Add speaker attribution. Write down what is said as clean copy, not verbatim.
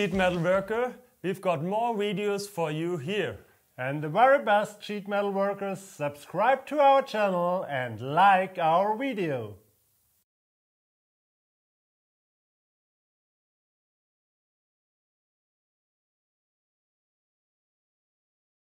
Speaker 1: sheet metal worker, we've got more videos for you here.
Speaker 2: And the very best sheet metal workers, subscribe to our channel and like our video.